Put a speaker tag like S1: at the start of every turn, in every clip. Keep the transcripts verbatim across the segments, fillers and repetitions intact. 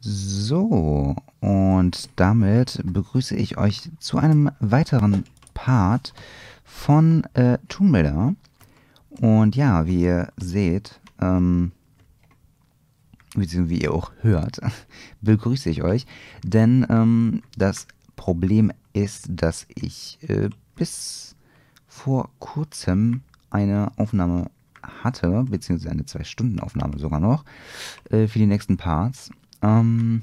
S1: So, und damit begrüße ich euch zu einem weiteren Part von äh, Tomb Raider. Und ja, wie ihr seht, ähm, beziehungsweise wie ihr auch hört, begrüße ich euch. Denn ähm, das Problem ist, dass ich äh, bis vor kurzem eine Aufnahme hatte, beziehungsweise eine Zwei-Stunden-Aufnahme sogar noch, äh, für die nächsten Parts. Ähm,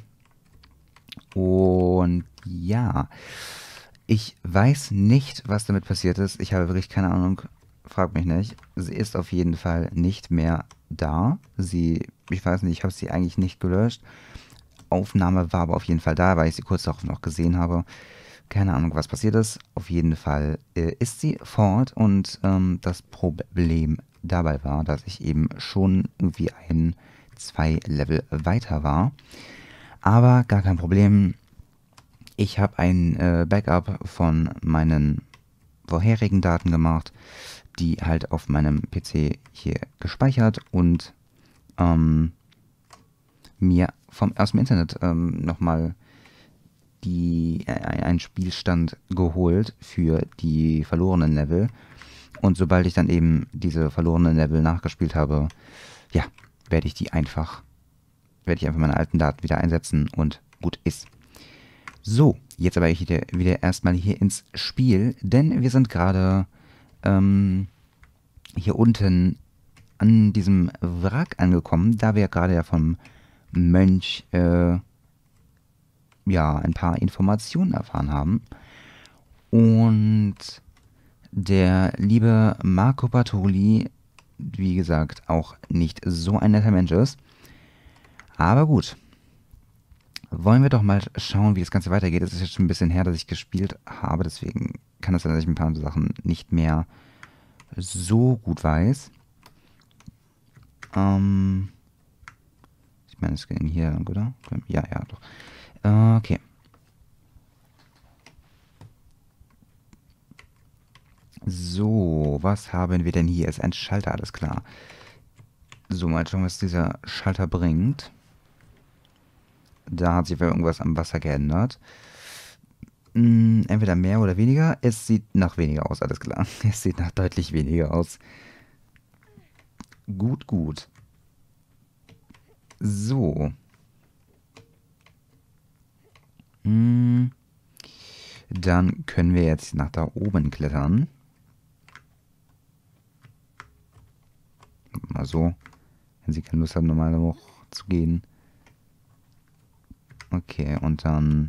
S1: und ja, ich weiß nicht, was damit passiert ist. Ich habe wirklich keine Ahnung. Frag mich nicht. Sie ist auf jeden Fall nicht mehr da. Sie, ich weiß nicht, ich habe sie eigentlich nicht gelöscht. Aufnahme war aber auf jeden Fall da, weil ich sie kurz darauf noch gesehen habe. Keine Ahnung, was passiert ist. Auf jeden Fall äh, ist sie fort und ähm, das Problem dabei war, dass ich eben schon irgendwie ein, zwei Level weiter war. Aber gar kein Problem. Ich habe ein äh, Backup von meinen vorherigen Daten gemacht, die halt auf meinem P C hier gespeichert und ähm, mir vom, aus dem Internet ähm, nochmal die, äh, einen Spielstand geholt für die verlorenen Level. Und sobald ich dann eben diese verlorenen Level nachgespielt habe, ja, werde ich die einfach, werde ich einfach meine alten Daten wieder einsetzen und gut ist. So, jetzt aber wieder, wieder erstmal hier ins Spiel, denn wir sind gerade ähm, hier unten an diesem Wrack angekommen, da wir gerade ja vom Mönch äh, ja ein paar Informationen erfahren haben. Und der liebe Marco Bartoli, wie gesagt, auch nicht so ein netter Mensch ist. Aber gut, wollen wir doch mal schauen, wie das Ganze weitergeht. Es ist jetzt schon ein bisschen her, dass ich gespielt habe, deswegen kann es sein, dass ich ein paar Sachen nicht mehr so gut weiß. Ähm, ich meine, es ging hier lang, oder? Ja, ja, doch. Äh, okay. So, was haben wir denn hier? Ist ein Schalter, alles klar. So, mal schauen, was dieser Schalter bringt. Da hat sich irgendwas am Wasser geändert. Hm, entweder mehr oder weniger. Es sieht nach weniger aus, alles klar. Es sieht nach deutlich weniger aus. Gut, gut. So. Hm, dann können wir jetzt nach da oben klettern. Mal so. Wenn sie keine Lust haben, normal hoch zu gehen. Okay, und dann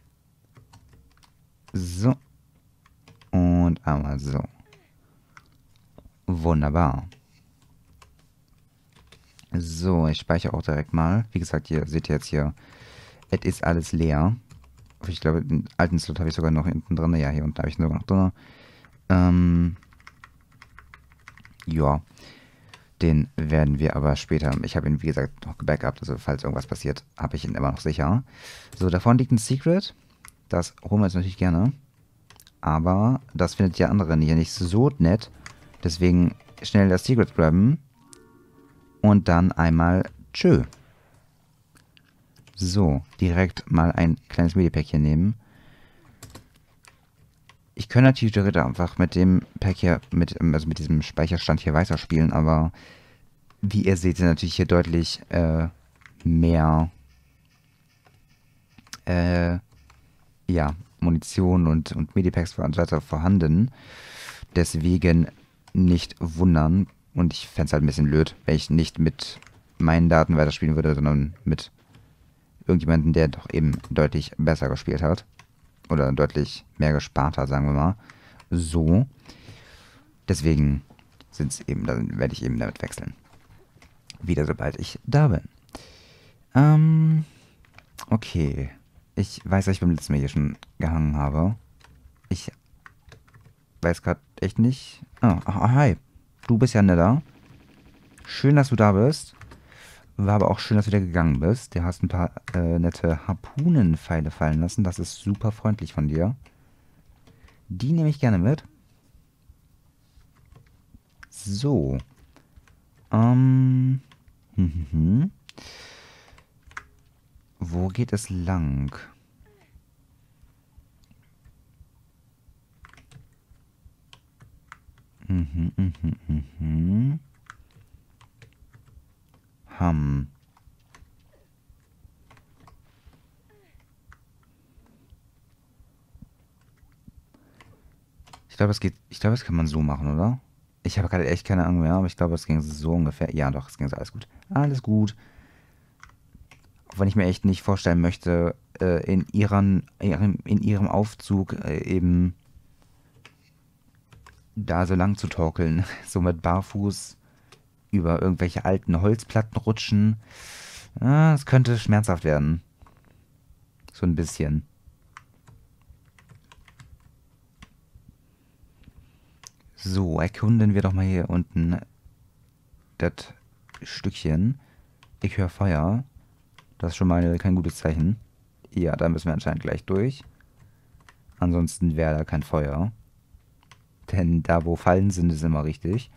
S1: so. Und einmal so. Wunderbar. So, ich speichere auch direkt mal. Wie gesagt, ihr seht jetzt hier, es ist alles leer. Ich glaube, den alten Slot habe ich sogar noch hinten drin. Ja, hier unten habe ich sogar noch drin. Ähm, ja, den werden wir aber später, ich habe ihn wie gesagt noch gebackupt, also falls irgendwas passiert, habe ich ihn immer noch sicher. So, da vorne liegt ein Secret. Das holen wir jetzt natürlich gerne. Aber das findet der andere hier nicht so nett. Deswegen schnell das Secret grabben. Und dann einmal tschö. So, direkt mal ein kleines Medipack hier nehmen. Ich könnte natürlich direkt einfach mit dem Pack hier, mit, also mit diesem Speicherstand hier weiterspielen, aber wie ihr seht, sind natürlich hier deutlich äh, mehr äh, ja, Munition und, und Medipacks und so weiter vorhanden. Deswegen nicht wundern. Und ich fände es halt ein bisschen blöd, wenn ich nicht mit meinen Daten weiterspielen würde, sondern mit irgendjemandem, der doch eben deutlich besser gespielt hat. Oder deutlich mehr gespart hat, sagen wir mal. So. Deswegen sind es eben, dann werde ich eben damit wechseln. Wieder sobald ich da bin. Ähm, okay. Ich weiß, dass ich beim letzten Mal hier schon gehangen habe. Ich weiß gerade echt nicht. Oh, ah, hi. Du bist ja netter. Schön, dass du da bist. War aber auch schön, dass du wieder gegangen bist. Du hast ein paar äh, nette Harpunenpfeile fallen lassen. Das ist super freundlich von dir. Die nehme ich gerne mit. So. Ähm. Hm, hm, hm. wo geht es lang? Mhm, mhm, mhm. Ham. Ich glaube, es geht. Ich glaube, das kann man so machen, oder? Ich habe gerade echt keine Ahnung mehr, aber ich glaube, es ging so ungefähr. Ja, doch, es ging so. Alles gut. Alles gut. Auch wenn ich mir echt nicht vorstellen möchte, äh, in ihren, ihrem, in ihrem Aufzug äh, eben da so lang zu torkeln. So mit Barfuß über irgendwelche alten Holzplatten rutschen. Ah, es könnte schmerzhaft werden. So ein bisschen. So, erkunden wir doch mal hier unten das Stückchen. Ich höre Feuer. Das ist schon mal kein gutes Zeichen. Ja, da müssen wir anscheinend gleich durch. Ansonsten wäre da kein Feuer. Denn da, wo Fallen sind, ist immer richtig.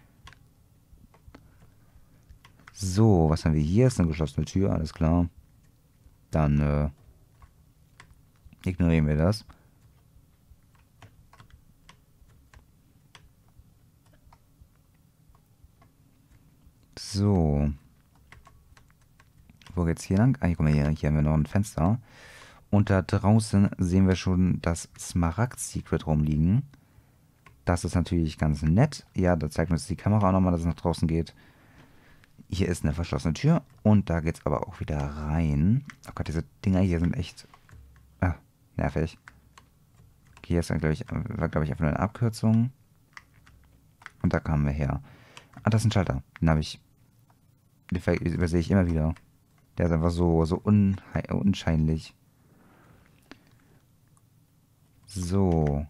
S1: So, was haben wir hier? Ist eine geschlossene Tür, alles klar. Dann äh, ignorieren wir das. So. Wo geht's hier lang? Ah, hier, guck mal, hier, hier haben wir noch ein Fenster. Und da draußen sehen wir schon das Smaragd-Secret rumliegen. Das ist natürlich ganz nett. Ja, da zeigt uns die Kamera auch nochmal, dass es nach draußen geht. Hier ist eine verschlossene Tür. Und da geht's aber auch wieder rein. Oh Gott, diese Dinger hier sind echt... Ah, nervig. Okay, hier ist dann, glaube ich, war, glaube ich, einfach nur eine Abkürzung. Und da kamen wir her. Ah, das ist ein Schalter. Den habe ich... Den ver- übersehe ich immer wieder. Der ist einfach so, so unhei- unscheinlich. So.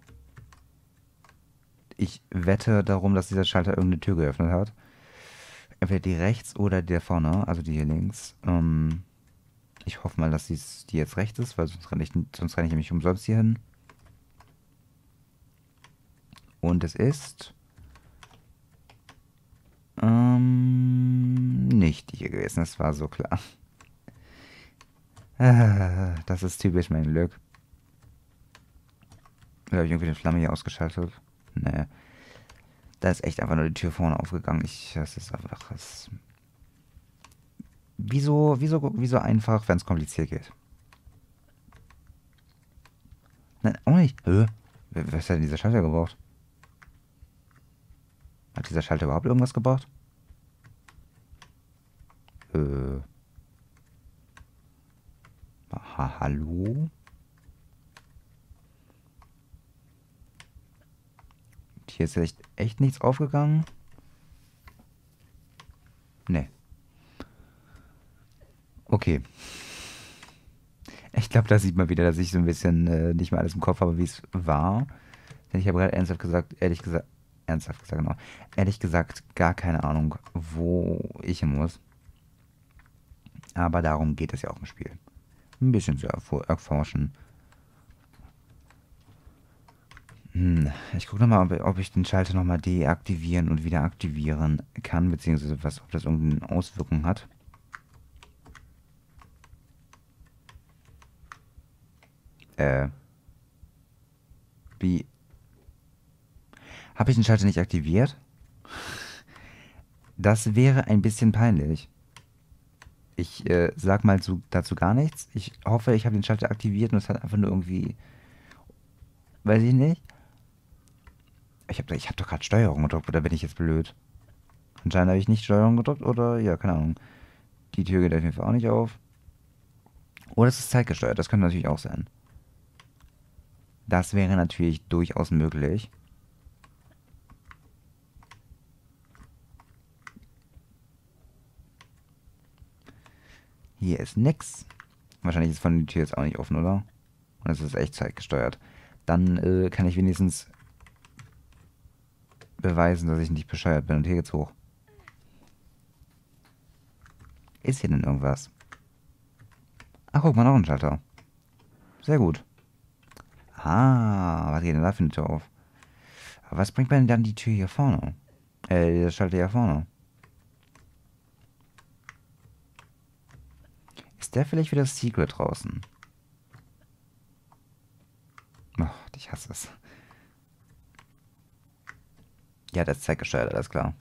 S1: Ich wette darum, dass dieser Schalter irgendeine Tür geöffnet hat. Entweder die rechts oder die da vorne, also die hier links. Ähm, ich hoffe mal, dass dies, die jetzt rechts ist, weil sonst renne ich, sonst renne ich nämlich umsonst hier hin. Und es ist... Ähm, nicht die hier gewesen, das war so klar. Ah, das ist typisch mein Glück. Oder habe ich irgendwie die Flamme hier ausgeschaltet? Nee. Da ist echt einfach nur die Tür vorne aufgegangen. Ich, das ist einfach... Das, wieso, wieso, wieso einfach, wenn es kompliziert geht? Nein, auch nicht. Hä? Was hat denn dieser Schalter gebraucht? Hat dieser Schalter überhaupt irgendwas gebraucht? Äh. Ha, hallo? Hier ist echt, echt nichts aufgegangen? Nee. Okay. Ich glaube, da sieht man wieder, dass ich so ein bisschen äh, nicht mehr alles im Kopf habe, wie es war. Denn ich habe gerade ernsthaft gesagt, ehrlich gesagt, ernsthaft gesagt, genau. Ehrlich gesagt, gar keine Ahnung, wo ich hin muss. Aber darum geht es ja auch im Spiel. Ein bisschen zu erfor- erforschen. Hm, ich gucke nochmal, ob, ob ich den Schalter nochmal deaktivieren und wieder aktivieren kann, beziehungsweise was, ob das irgendeine Auswirkung hat. Äh, wie? Habe ich den Schalter nicht aktiviert? Das wäre ein bisschen peinlich. Ich äh, sag mal zu, dazu gar nichts. Ich hoffe, ich habe den Schalter aktiviert und es hat einfach nur irgendwie, weiß ich nicht. Ich habe ich hab doch gerade Steuerung gedrückt, oder bin ich jetzt blöd? Anscheinend habe ich nicht Steuerung gedrückt, oder ja, keine Ahnung. Die Tür geht auf jeden Fall auch nicht auf. Oder es ist zeitgesteuert, das könnte natürlich auch sein. Das wäre natürlich durchaus möglich. Hier ist nix. Wahrscheinlich ist von der Tür jetzt auch nicht offen, oder? Und es ist echt zeitgesteuert. Dann äh, kann ich wenigstens beweisen, dass ich nicht bescheuert bin. Und hier geht's hoch. Ist hier denn irgendwas? Ach, guck mal, noch ein Schalter. Sehr gut. Ah, was geht denn da für eine Tür auf? Aber was bringt mir denn dann die Tür hier vorne? Äh, der Schalter hier vorne. Ist Ist der vielleicht wieder Secret draußen? Oh, ich hasse es. Ja, das ist zeitgesteuert, alles klar.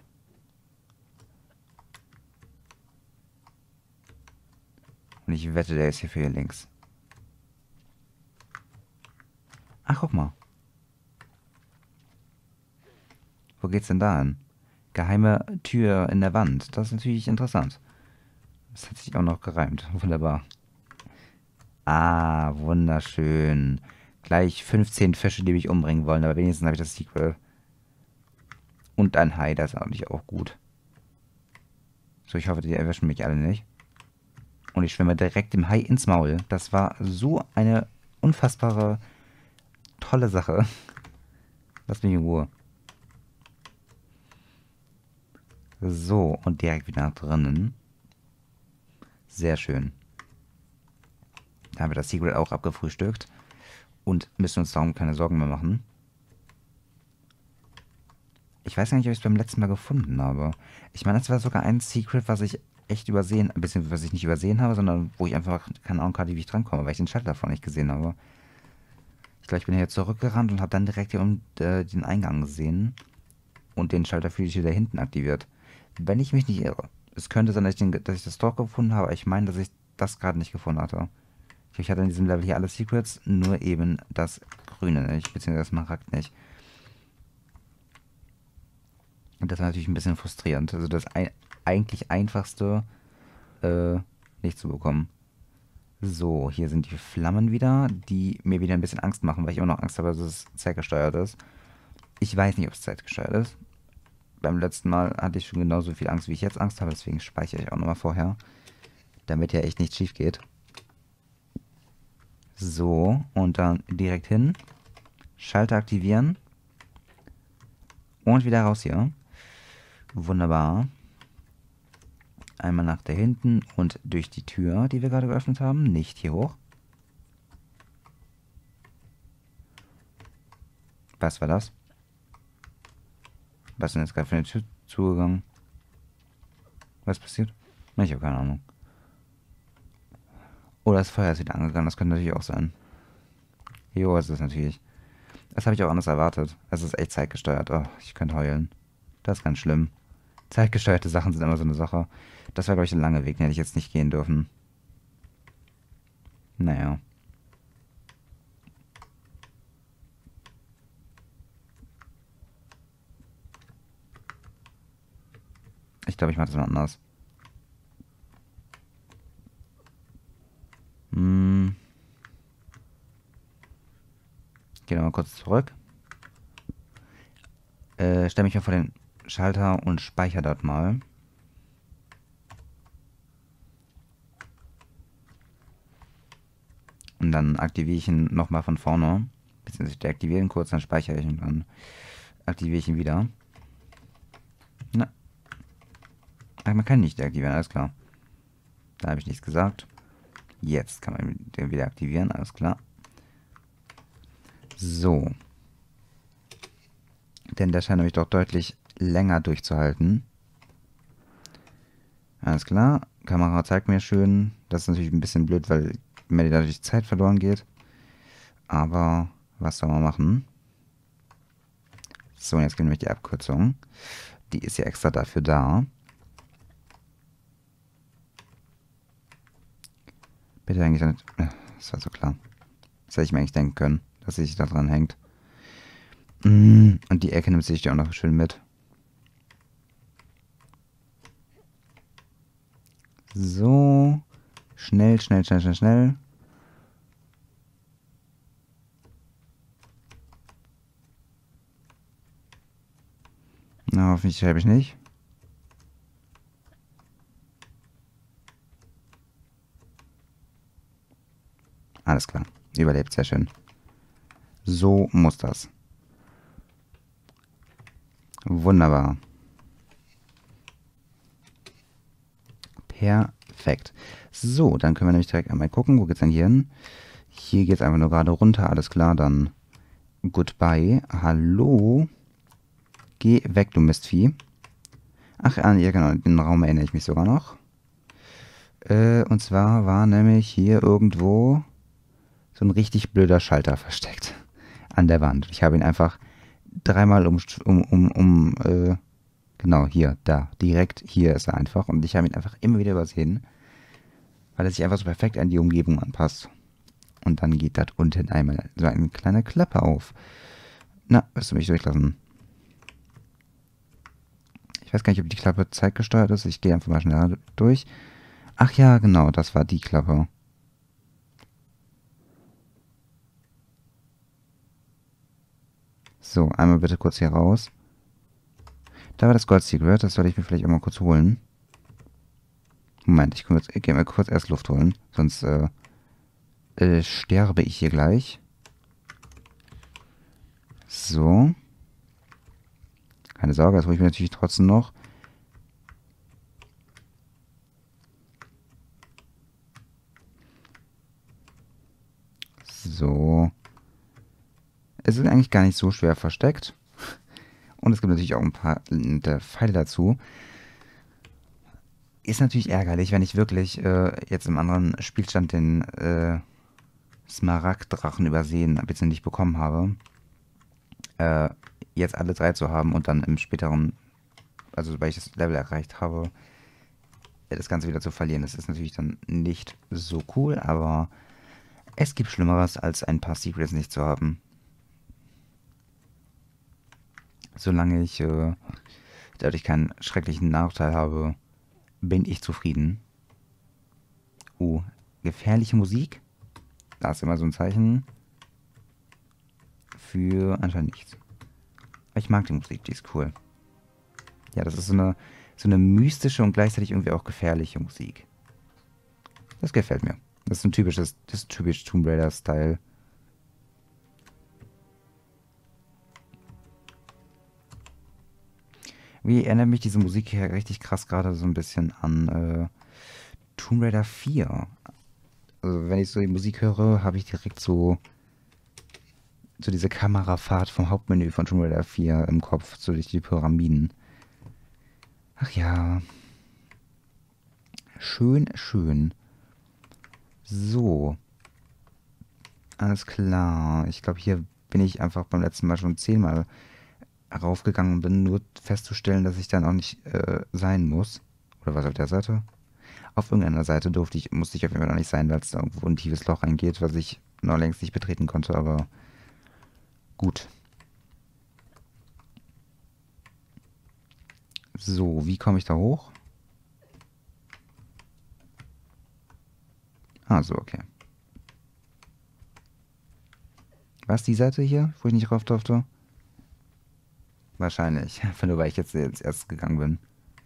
S1: Und ich wette, der ist hier für hier links. Ach, guck mal. Wo geht's denn da hin? Geheime Tür in der Wand. Das ist natürlich interessant. Das hat sich auch noch gereimt. Wunderbar. Ah, wunderschön. Gleich fünfzehn Fische, die mich umbringen wollen, aber wenigstens habe ich das Sequel. Und ein Hai, das ist eigentlich auch gut. So, ich hoffe, die erwischen mich alle nicht. Und ich schwimme direkt dem Hai ins Maul. Das war so eine unfassbare, tolle Sache. Lass mich in Ruhe. So, und direkt wieder nach drinnen. Sehr schön. Da haben wir das Secret auch abgefrühstückt. Und müssen uns darum keine Sorgen mehr machen. Ich weiß gar nicht, ob ich es beim letzten Mal gefunden habe. Ich meine, das war sogar ein Secret, was ich echt übersehen, ein bisschen, was ich nicht übersehen habe, sondern wo ich einfach keine Ahnung hatte, wie ich drankomme, weil ich den Schalter davon nicht gesehen habe. Ich glaube, ich bin hier zurückgerannt und habe dann direkt hier um, äh, den Eingang gesehen. Und den Schalter für die Tür da hinten aktiviert. Wenn ich mich nicht irre. Es könnte sein, dass ich, den, dass ich das dort gefunden habe, aber ich meine, dass ich das gerade nicht gefunden hatte. Ich hatte in diesem Level hier alle Secrets, nur eben das Grüne nicht, beziehungsweise das Smaragd nicht. Und das war natürlich ein bisschen frustrierend. Also das ein, eigentlich einfachste äh, nicht zu bekommen. So, hier sind die Flammen wieder, die mir wieder ein bisschen Angst machen, weil ich immer noch Angst habe, dass es zeitgesteuert ist. Ich weiß nicht, ob es zeitgesteuert ist. Beim letzten Mal hatte ich schon genauso viel Angst, wie ich jetzt Angst habe, deswegen speichere ich auch nochmal vorher. Damit ja echt nichts schief geht. So, und dann direkt hin. Schalter aktivieren. Und wieder raus hier. Wunderbar. Einmal nach da hinten und durch die Tür, die wir gerade geöffnet haben. Nicht hier hoch. Was war das? Was ist denn jetzt gerade für eine Tür zugegangen? Was passiert? Ich habe keine Ahnung. Oder das Feuer ist wieder angegangen, das könnte natürlich auch sein. Jo, ist es natürlich. Das habe ich auch anders erwartet. Es ist echt zeitgesteuert. Oh, ich könnte heulen. Das ist ganz schlimm. Zeitgesteuerte Sachen sind immer so eine Sache. Das war, glaube ich, ein langer Weg, den hätte ich jetzt nicht gehen dürfen. Naja. Ich glaube, ich mache das mal anders. Hm. Geh nochmal kurz zurück. Äh, stelle mich mal vor den Schalter und speichere dort mal. Und dann aktiviere ich ihn nochmal von vorne. Beziehungsweise ich deaktiviere ihn kurz, dann speichere ich ihn und dann aktiviere ich ihn wieder. Na. Ach, man kann ihn nicht deaktivieren, alles klar. Da habe ich nichts gesagt. Jetzt kann man den wieder aktivieren, alles klar. So. Denn der scheint nämlich doch deutlich länger durchzuhalten. Alles klar. Kamera zeigt mir schön. Das ist natürlich ein bisschen blöd, weil mir dadurch Zeit verloren geht. Aber was soll man machen? So, und jetzt gehen wir die Abkürzung. Die ist ja extra dafür da. Bitte eigentlich nicht. Das war so klar. Das hätte ich mir eigentlich denken können, dass sie sich da dran hängt. Und die Ecke nimmt sich auch noch schön mit. So. Schnell, schnell, schnell, schnell, schnell. Na, hoffentlich habe ich nicht. Alles klar. Überlebt, sehr schön. So muss das. Wunderbar. Perfekt. So, dann können wir nämlich direkt einmal gucken. Wo geht's denn hier hin? Hier geht's einfach nur gerade runter. Alles klar, dann goodbye. Hallo. Geh weg, du Mistvieh. Ach, ja, genau. Den Raum erinnere ich mich sogar noch. Äh, und zwar war nämlich hier irgendwo so ein richtig blöder Schalter versteckt an der Wand. Ich habe ihn einfach dreimal um, um, um, um äh, genau, hier, da, direkt hier ist er einfach. Und ich habe ihn einfach immer wieder übersehen, weil er sich einfach so perfekt an die Umgebung anpasst. Und dann geht dort unten einmal so eine kleine Klappe auf. Na, wirst du mich durchlassen? Ich weiß gar nicht, ob die Klappe zeitgesteuert ist. Ich gehe einfach mal schneller durch. Ach ja, genau, das war die Klappe. So, einmal bitte kurz hier raus. Da war das Gold Secret, das sollte ich mir vielleicht auch mal kurz holen. Moment, ich, ich gehe mal kurz erst Luft holen, sonst äh, äh, sterbe ich hier gleich. So. Keine Sorge, das hole ich mir natürlich trotzdem noch. So. Es ist eigentlich gar nicht so schwer versteckt. Und es gibt natürlich auch ein paar äh, Pfeile dazu. Ist natürlich ärgerlich, wenn ich wirklich äh, jetzt im anderen Spielstand den äh, Smaragddrachen übersehen, bzw. nicht bekommen habe. Äh, jetzt alle drei zu haben und dann im späteren, also sobald ich das Level erreicht habe, das Ganze wieder zu verlieren. Das ist natürlich dann nicht so cool, aber es gibt Schlimmeres, als ein paar Secrets nicht zu haben. Solange ich äh, dadurch keinen schrecklichen Nachteil habe, bin ich zufrieden. Uh, gefährliche Musik. Da ist immer so ein Zeichen für anscheinend nichts. Aber ich mag die Musik, die ist cool. Ja, das ist so eine, so eine mystische und gleichzeitig irgendwie auch gefährliche Musik. Das gefällt mir. Das ist ein typisches, das ist typisch Tomb Raider-Style. Wie erinnert mich diese Musik hier richtig krass gerade so ein bisschen an äh, Tomb Raider vier. Also wenn ich so die Musik höre, habe ich direkt so, so diese Kamerafahrt vom Hauptmenü von Tomb Raider vier im Kopf, so durch die Pyramiden. Ach ja. Schön, schön. So. Alles klar. Ich glaube, hier bin ich einfach beim letzten Mal schon zehnmal raufgegangen und bin nur festzustellen, dass ich dann auch nicht äh, sein muss. Oder was auf der Seite? Auf irgendeiner Seite durfte ich, musste ich auf jeden Fall noch nicht sein, weil es da irgendwo ein tiefes Loch reingeht, was ich noch längst nicht betreten konnte, aber gut. So, wie komme ich da hoch? Ah, so, okay. Was, die Seite hier, wo ich nicht rauf durfte? Wahrscheinlich, einfach nur weil ich jetzt, jetzt erst gegangen bin.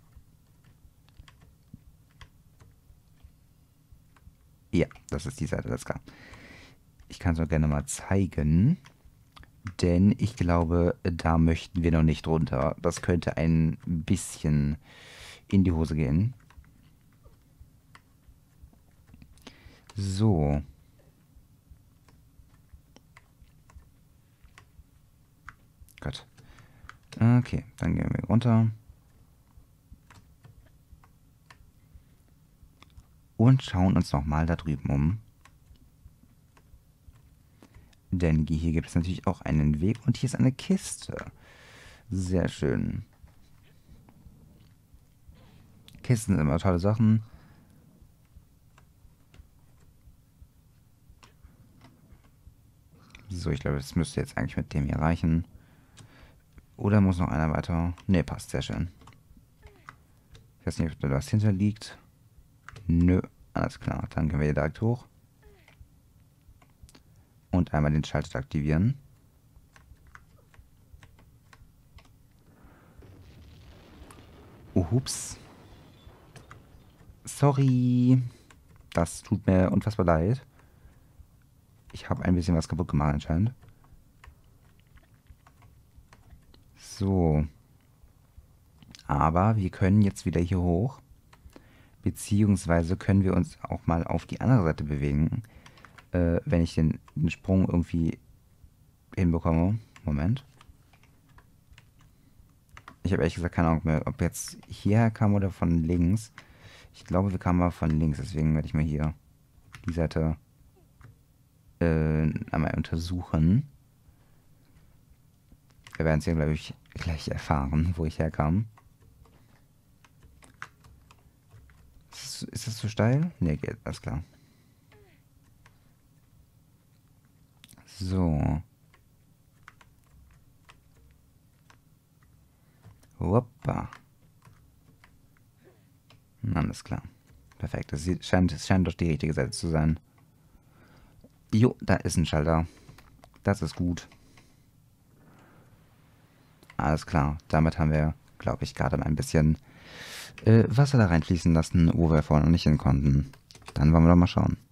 S1: Ja, das ist die Seite, das klar. Ich kann es auch gerne mal zeigen, denn ich glaube, da möchten wir noch nicht runter. Das könnte ein bisschen in die Hose gehen. So. Gott. Okay, dann gehen wir runter. Und schauen uns nochmal da drüben um. Denn hier gibt es natürlich auch einen Weg und hier ist eine Kiste. Sehr schön. Kisten sind immer tolle Sachen. So, ich glaube, das müsste jetzt eigentlich mit dem hier reichen. Oder muss noch einer weiter? Ne, passt, sehr schön. Ich weiß nicht, ob da was hinter liegt. Nö, alles klar. Dann können wir hier direkt hoch. Und einmal den Schalter aktivieren. Oh, hups. Sorry. Das tut mir unfassbar leid. Ich habe ein bisschen was kaputt gemacht anscheinend. So. Aber wir können jetzt wieder hier hoch. Beziehungsweise können wir uns auch mal auf die andere Seite bewegen. Äh, wenn ich den, den Sprung irgendwie hinbekomme. Moment. Ich habe ehrlich gesagt keine Ahnung mehr, ob jetzt hierher kam oder von links. Ich glaube, wir kamen mal von links, deswegen werde ich mal hier die Seite äh, einmal untersuchen. Wir werden es ja, glaube ich, gleich erfahren, wo ich herkam. Ist, ist das zu steil? Ne, geht, alles klar. So. Hoppa. Alles klar. Perfekt. Das sieht, scheint, es scheint doch die richtige Seite zu sein. Jo, da ist ein Schalter. Das ist gut. Alles klar. Damit haben wir, glaube ich, gerade mal ein bisschen äh, Wasser da reinfließen lassen, wo wir vorher noch nicht hin konnten. Dann wollen wir doch mal schauen.